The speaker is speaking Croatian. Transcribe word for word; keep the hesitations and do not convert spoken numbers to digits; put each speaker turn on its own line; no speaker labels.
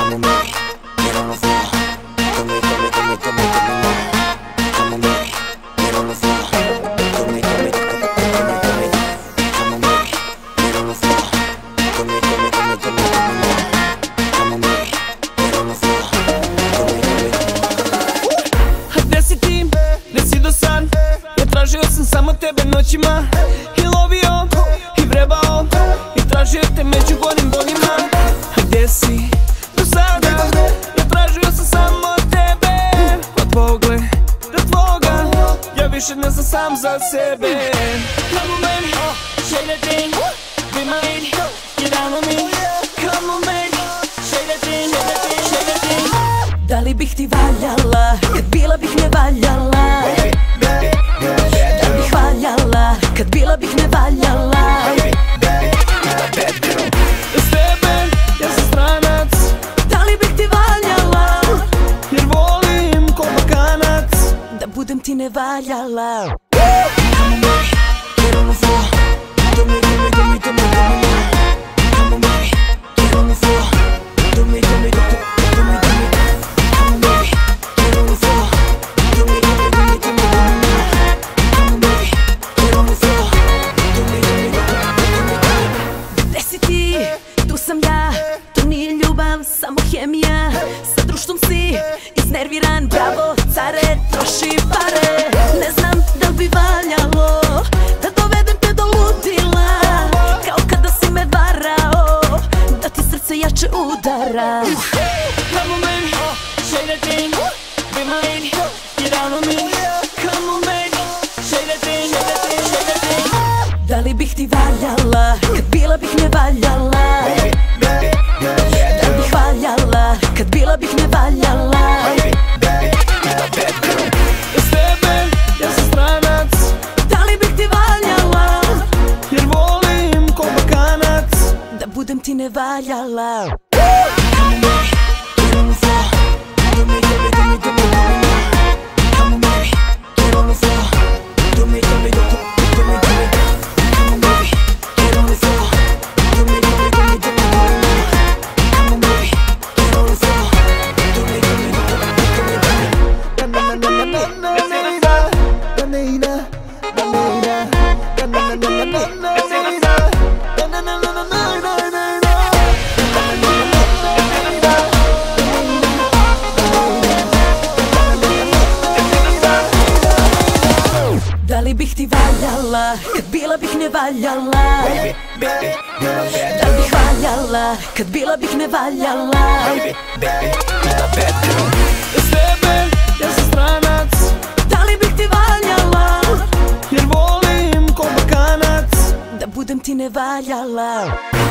Come on baby, get on the floor. Come me, come me, come me, come me, come me more. Come on baby, get on the floor. Come me, come me, come me, come me, come me. Come on baby, get on the floor. Come me, come me, come me, come me, come me more. Come on baby, get on the floor. Come me, come me.
A gde si ti? Gde si do sad? Ja tražio sam samo tebe noćima i lovio i vrebao i tražio te među gorim boljima. A gde si do sada? Ja tražio sam samo tebe. Od pogleda do tvoga ja više ne znam sam za sebe. Come on baby, shake that thing, be my lady, get down on me. Come on baby, shake that thing, shake that thing.
Da li bih ti valjala, kad bila bih ne valjala? Da bih valjala, kad bila bih ne valjala?
S tebe, ja sam stranac.
Da li bih ti valjala,
jer volim ko Balkanac.
da budem ti ne valjala?
Come on baby, get on the floor. Do me, do me, do me, do me, do me more. Come on baby, get on the floor. Do me, do me, do me, do me, do me. Come on baby, get on the floor. Do me, do me, do me, do me, do me more. Come on baby, get on the floor. Do me, do me, do me, do me, do me.
Gde si ti? Tu sam ja. To nije ljubav, samo hemija. Sa društvom si iznerviran. Bravo, care, troši pare. Ne znam da li bi valjalo da dovedem te do ludila, kao kada si me varao, da ti srce jače udara.
Come on baby, shake that thing, be my lady, get down on me. Come on baby, shake that thing, shake that thing, shake that thing.
Da li bih ti valjala, kad bila bih ne valjala? Da bih valjala, kad bila bih ne valjala?
S tebe, ja sam stranac.
Da li bih ti valjala,
jer volim ko Balkanac.
da budem ti ne valjala?
Come on baby, get on the floor. Do me, do me, do me, do me, do me more. Come on baby, get on the floor. Do me, do me, do me, do me, do me. Come on baby, get on the floor. Do me, do me, do me, do me, do me more. Come on baby, get on the floor. Do me, do me, do me, do me, do me. Na na na na na na na na na na
Da li bih ti valjala, kad bila bih ne valjala? Da li bih valjala, kad bila bih ne valjala?
S tebe, ja sam stranac.
Da li bih ti valjala,
jer volim ko Balkanac.
da budem ti ne valjala?